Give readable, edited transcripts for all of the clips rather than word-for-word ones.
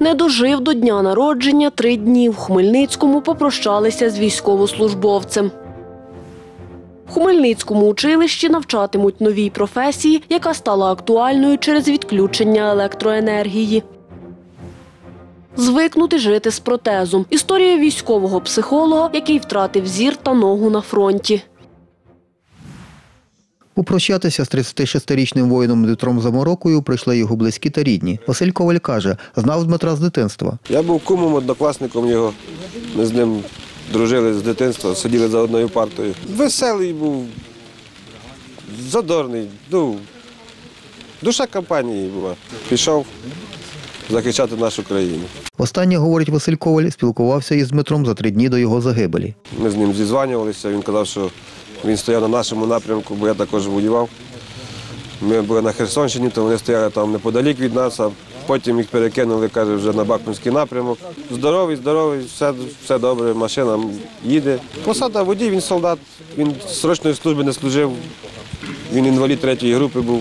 Не дожив до дня народження 3 дні. В Хмельницькому попрощалися з військовослужбовцем. В Хмельницькому училищі навчатимуть новій професії, яка стала актуальною через відключення електроенергії. Звикнути жити з протезом. Історія військового психолога, який втратив зір та ногу на фронті. Попрощатися з 36-річним воїном Дмитром Заморокою прийшли його близькі та рідні. Василь Коваль каже, знав Дмитра з дитинства. Я був кумом, однокласником його. Ми з ним дружили з дитинства, сиділи за одною партою. Веселий був, задорний, душа компанії була. Пішов захищати нашу країну. Останнє, говорить Василь Коваль, спілкувався із Дмитром за 3 дні до його загибелі. Ми з ним зізванювалися, він казав, що він стояв на нашому напрямку, бо я також воював. Ми були на Херсонщині, то вони стояли там неподалік від нас, а потім їх перекинули, каже, вже на Бахмутський напрямок. Здоровий, все добре, машина їде. Посада водій, він солдат, він срочної служби не служив, він інвалід 3-ї групи був.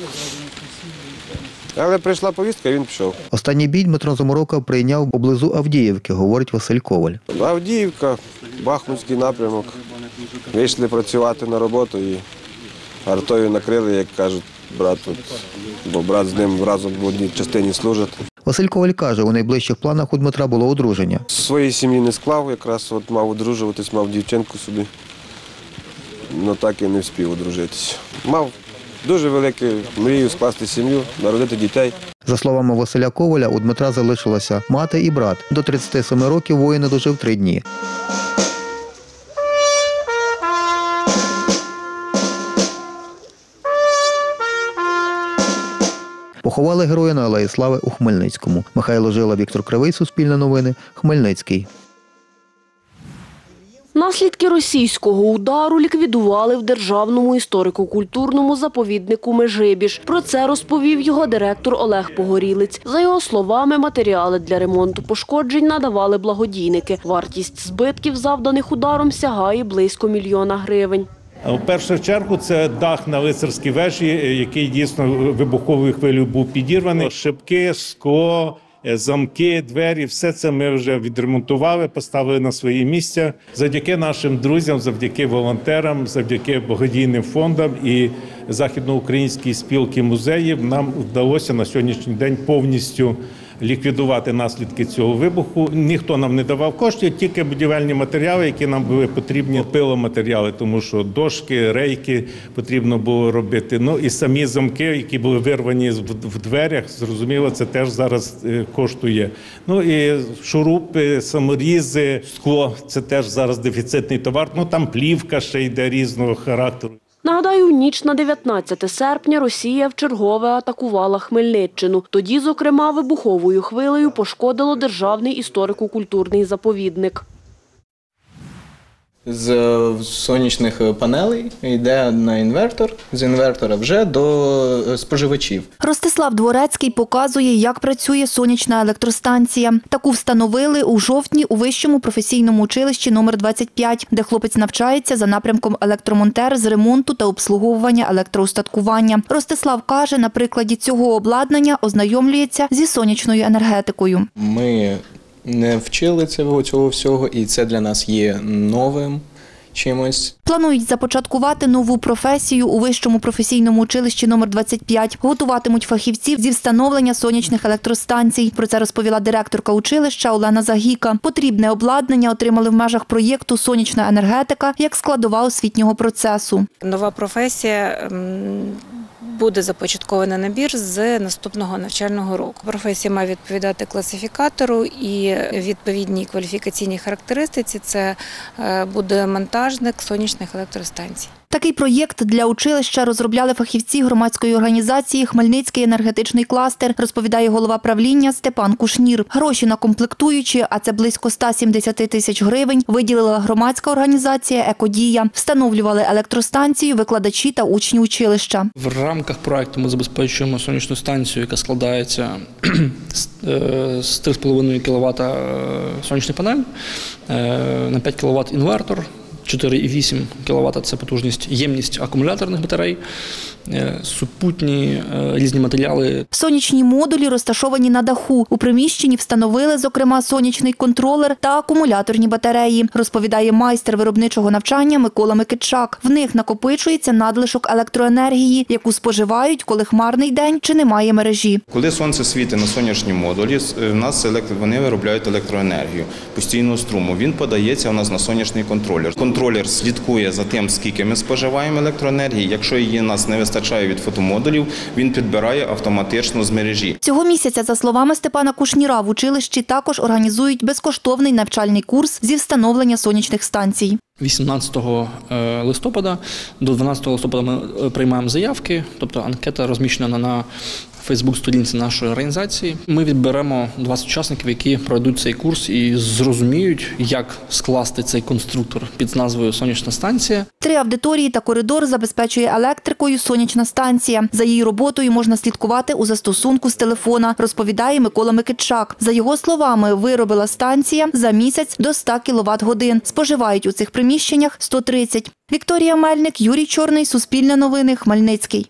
Але прийшла повістка, і він пішов. Останній бій Дмитро Заморока прийняв поблизу Авдіївки, говорить Василь Коваль. Авдіївка, Бахмутський напрямок. Вийшли працювати на роботу і артою накрили, як кажуть, брат. Бо брат з ним разом в одній частині служить. Василь Коваль каже, у найближчих планах у Дмитра було одруження. Своєї сім'ї не склав, якраз мав одружуватись, мав дівчинку собі. Але так і не встиг одружитися. Мав дуже велику мрію скласти сім'ю, народити дітей. За словами Василя Коваля, у Дмитра залишилася мати і брат. До 37 років воїн не дожив 3 дні. Поховали героя на Алеї Слави у Хмельницькому. Михайло Жила, Віктор Кривий, Суспільне новини, Хмельницький. Наслідки російського удару ліквідували в Державному історико-культурному заповіднику Межибіж. Про це розповів його директор Олег Погорілець. За його словами, матеріали для ремонту пошкоджень надавали благодійники. Вартість збитків, завданих ударом, сягає близько 1 мільйона гривень. В першу чергу це дах на Лицарській вежі, який дійсно вибуховою хвилею був підірваний. Шибки, скло, замки, двері – все це ми вже відремонтували, поставили на свої місця. Завдяки нашим друзям, завдяки волонтерам, завдяки благодійним фондам і Західноукраїнській спілці музеїв нам вдалося на сьогоднішній день повністю ліквідувати наслідки цього вибуху. Ніхто нам не давав коштів, тільки будівельні матеріали, які нам були потрібні, пиломатеріали, тому що дошки, рейки потрібно було робити. Ну і самі замки, які були вирвані в дверях, зрозуміло, це теж зараз коштує. Ну і шурупи, саморізи, скло – це теж зараз дефіцитний товар. Ну там плівка ще йде різного характеру. Нагадаю, в ніч на 19 серпня Росія вчергове атакувала Хмельниччину. Тоді, зокрема, вибуховою хвилею пошкодило Державний історико-культурний заповідник. З сонячних панелей йде на інвертор, з інвертора вже до споживачів. Ростислав Дворецький показує, як працює сонячна електростанція. Таку встановили у жовтні у Вищому професійному училищі номер 25, де хлопець навчається за напрямком електромонтер з ремонту та обслуговування електроустаткування. Ростислав каже, на прикладі цього обладнання ознайомлюється зі сонячною енергетикою. Ми не вчили цього всього, і це для нас є новим чимось. Планують започаткувати нову професію у Вищому професійному училищі номер 25. Готуватимуть фахівців зі встановлення сонячних електростанцій. Про це розповіла директорка училища Олена Загіка. Потрібне обладнання отримали в межах проєкту «Сонячна енергетика» як складова освітнього процесу. Нова професія буде започаткований набір з наступного навчального року. Професія має відповідати класифікатору і відповідній кваліфікаційній характеристиці – це буде монтажник сонячних електростанцій. Такий проєкт для училища розробляли фахівці громадської організації «Хмельницький енергетичний кластер», розповідає голова правління Степан Кушнір. Гроші на комплектуючі, а це близько 170 тисяч гривень, виділила громадська організація «Екодія». Встановлювали електростанцію викладачі та учні училища. В рамках проєкту ми забезпечуємо сонячну станцію, яка складається з 3,5 кВт сонячних панель, на 5 кВт інвертор. 4,8 кВт – це потужність, ємність акумуляторних батарей, супутні різні матеріали. Сонячні модулі розташовані на даху. У приміщенні встановили, зокрема, сонячний контролер та акумуляторні батареї, розповідає майстер виробничого навчання Микола Микитчак. В них накопичується надлишок електроенергії, яку споживають, коли хмарний день чи немає мережі. Коли сонце світить на сонячні модулі, вони виробляють електроенергію постійного струму. Він подається у нас на сонячний контролер. Контролер слідкує за тим, скільки ми споживаємо електроенергії. Якщо її нас не вистачає від фотомодулів, він підбирає автоматично з мережі. Цього місяця, за словами Степана Кушніра, в училищі також організують безкоштовний навчальний курс зі встановлення сонячних станцій. 18 листопада до 12 листопада ми приймаємо заявки, тобто анкета розміщена на Фейсбук-сторінці нашої організації. Ми відберемо 20 учасників, які пройдуть цей курс і зрозуміють, як скласти цей конструктор під назвою «Сонячна станція». 3 аудиторії та коридор забезпечує електрикою сонячна станція. За її роботою можна слідкувати у застосунку з телефона, розповідає Микола Микитчак. За його словами, виробила станція за місяць до 100 кВт-годин. Споживають у цих приміщеннях 130. Вікторія Мельник, Юрій Чорний, Суспільне новини, Хмельницький.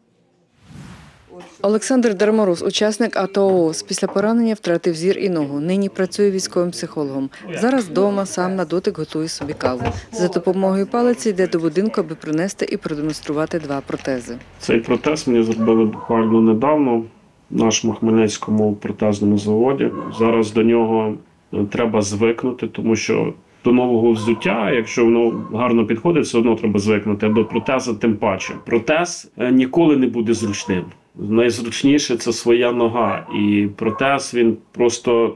Олександр Дармороз, учасник АТО ООС, після поранення втратив зір і ногу. Нині працює військовим психологом. Зараз вдома сам на дотик готує собі каву. За допомогою палиці йде до будинку, аби принести і продемонструвати 2 протези. Цей протез мені зробили буквально недавно в нашому Хмельницькому протезному заводі. Зараз до нього треба звикнути, тому що до нового взуття, якщо воно гарно підходить, все одно треба звикнути, а до протеза тим паче. Протез ніколи не буде зручним. Найзручніше – це своя нога, і протез він просто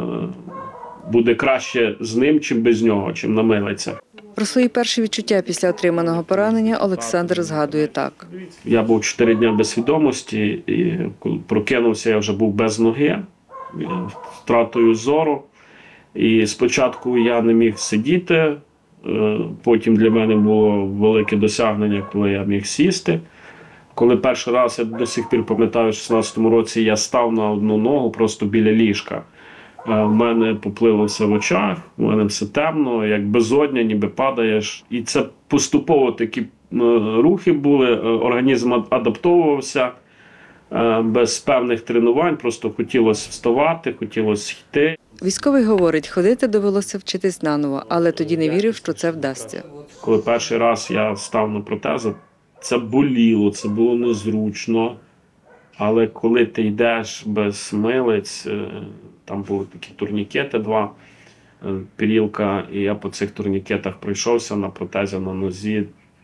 буде краще з ним, чим без нього, чим намилиться. Про свої перші відчуття після отриманого поранення Олександр згадує так. Я був 4 дні без свідомості, і коли прокинувся, я вже був без ноги, втратою зору. І спочатку я не міг сидіти, потім для мене було велике досягнення, коли я міг сісти. Коли перший раз, я до сих пір пам'ятаю, в 16-му році я став на одну ногу просто біля ліжка. В мене поплило все в очах, в мене все темно, як безодня, ніби падаєш. І це поступово такі рухи були, організм адаптовувався без певних тренувань, просто хотілося вставати, хотілося йти. Військовий говорить, ходити довелося вчитись наново, але тоді не вірив, що це вдасться. Коли перший раз я став на протези, це боліло, це було незручно, але коли ти йдеш без милиць, там були такі турнікети 2, пірілка, і я по цих турнікетах пройшовся на протезі на нозі,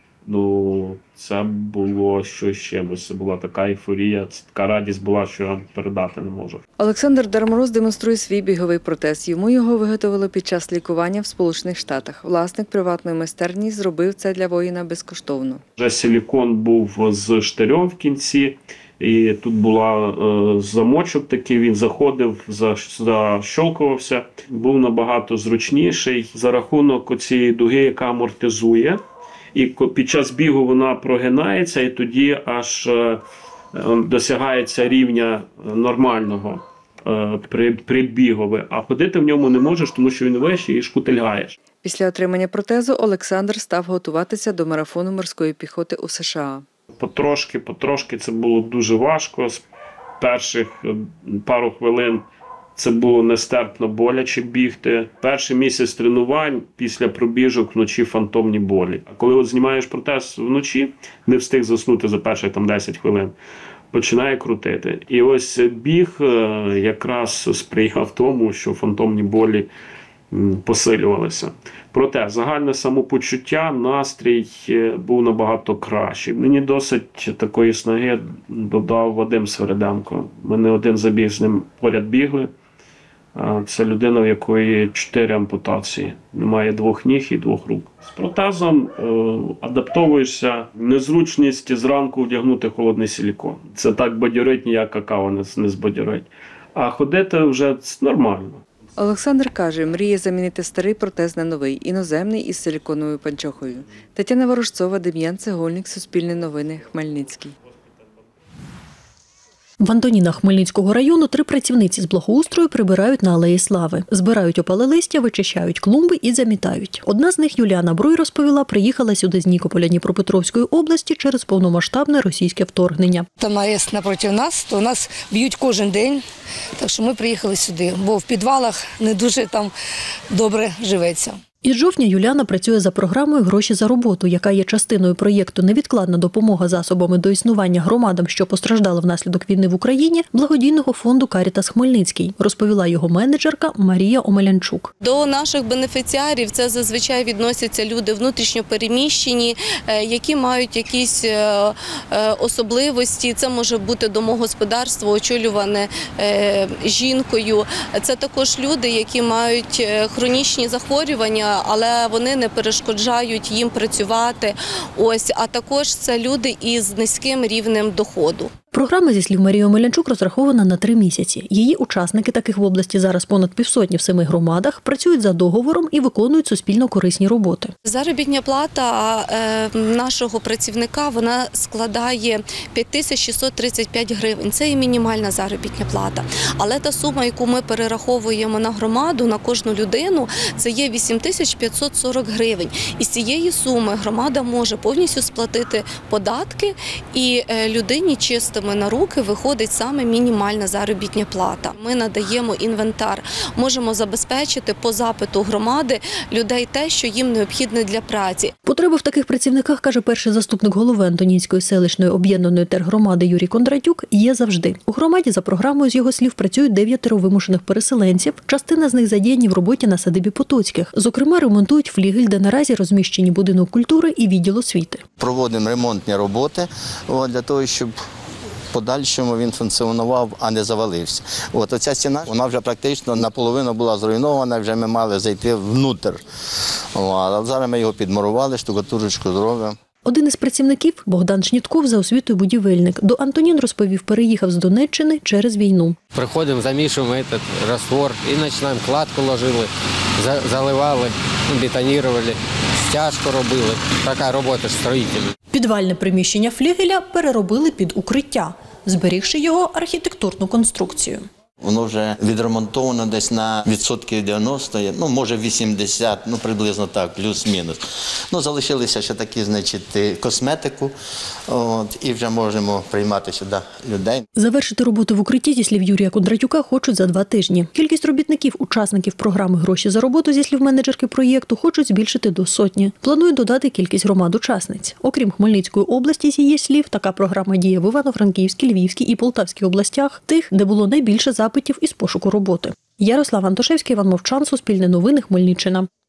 це було щось ще, бо це була така ейфорія, така радість була, що я передати не можу. Олександр Дармороз демонструє свій біговий протез. Йому його виготовили під час лікування в Сполучених Штатах. Власник приватної майстерні зробив це для воїна безкоштовно. Вже силікон був з штирем в кінці, і тут була замочок такий, він заходив, защолкувався. Був набагато зручніший за рахунок цієї дуги, яка амортизує. І під час бігу вона прогинається, і тоді аж досягається рівня нормального при бігові. А ходити в ньому не можеш, тому що він вищий і шкутильгаєш. Після отримання протезу Олександр став готуватися до марафону морської піхоти у США. Потрошки це було дуже важко. З перших пару хвилин це було нестерпно боляче бігти. Перший місяць тренувань після пробіжок вночі фантомні болі. А коли знімаєш протез вночі, не встиг заснути за перші 10 хвилин, починає крутити. І ось біг якраз сприяв тому, що фантомні болі посилювалися. Проте загальне самопочуття, настрій був набагато кращий. Мені досить такої снаги додав Вадим Свериденко. Ми не один забіг з ним поряд бігли. Це людина, в якої 4 ампутації. Немає 2 ніг і 2 рук. З протезом адаптовуєшся. Незручність зранку вдягнути холодний силікон. Це так бадьорить, ніяка кава не збадьорить. А ходити вже нормально. Олександр каже, мріє замінити старий протез на новий, іноземний із силіконовою панчохою. Тетяна Ворожцова, Дем'ян Цегольник, Суспільне новини, Хмельницький. В Антонінах Хмельницького району 3 працівниці з благоустрою прибирають на Алеї Слави. Збирають опале листя, вичищають клумби і замітають. Одна з них, Юліана Бруй, розповіла, приїхала сюди з Нікополя Дніпропетровської області через повномасштабне російське вторгнення. Там АЕС напроти нас, то нас б'ють кожен день, так що ми приїхали сюди, бо в підвалах не дуже там добре живеться. Із жовтня Юліана працює за програмою «Гроші за роботу», яка є частиною проєкту «Невідкладна допомога засобами до існування громадам, що постраждали внаслідок війни в Україні» благодійного фонду «Карітас Хмельницький», розповіла його менеджерка Марія Омелянчук. До наших бенефіціарів це зазвичай відносяться люди внутрішньо переміщені, які мають якісь особливості. Це може бути домогосподарство, очолюване жінкою. Це також люди, які мають хронічні захворювання, але вони не перешкоджають їм працювати. А також це люди із низьким рівнем доходу. Програма, зі слів Марії Омелянчук, розрахована на 3 місяці. Її учасники, таких в області зараз понад 150 в 7 громадах, працюють за договором і виконують суспільно корисні роботи. Заробітна плата нашого працівника вона складає 5635 гривень. Це і мінімальна заробітна плата. Але та сума, яку ми перераховуємо на громаду, на кожну людину, це є 8540 гривень. І з цієї суми громада може повністю сплатити податки, і людині чисто на руки виходить саме мінімальна заробітна плата. Ми надаємо інвентар, можемо забезпечити по запиту громади людей те, що їм необхідне для праці. Потреба в таких працівниках, каже перший заступник голови Антонінської селищної об'єднаної тергромади Юрій Кондратюк, є завжди. У громаді, за програмою, з його слів, працюють 9 вимушених переселенців. Частина з них задіяні в роботі на садибі Потоцьких. Зокрема, ремонтують флігель, де наразі розміщені будинок культури і відділ освіти. Проводимо ремонтні роботи для того, щоб подальшому він функціонував, а не завалився. Оця стіна, вона вже практично наполовину була зруйнована, вже ми мали зайти внутрь. А зараз ми його підмурували, штукатурочку зробимо. Один із працівників, Богдан Шнітков, за освітою будівельник. До Антонін, розповів, переїхав з Донеччини через війну. Приходимо, замішуємо раствор і починаємо, кладку ложили, заливали, бетонували, стяжку робили. Така робота ж строїтельна. Підвальне приміщення флігеля переробили під укриття, зберігши його архітектурну конструкцію. Воно вже відремонтовано десь на відсотків 90, може 80, приблизно так, плюс-мінус. Залишилися ще такі, косметику, і вже можемо приймати сюди людей. Завершити роботу в укритті, зі слів Юрія Кондратюка, хочуть за 2 тижні. Кількість робітників, учасників програми «Гроші за роботу», зі слів менеджерки проєкту, хочуть збільшити до 100. Планують додати кількість громад-учасниць. Окрім Хмельницької області, з її слів, така програма діє в Івано-Франківській, Львівській і Полтавській областях, тих, де було найбільше запитів із пошуку роботи. Ярослав Антошевський, Іван Мовчан, Суспільне новини, Хмельниччина.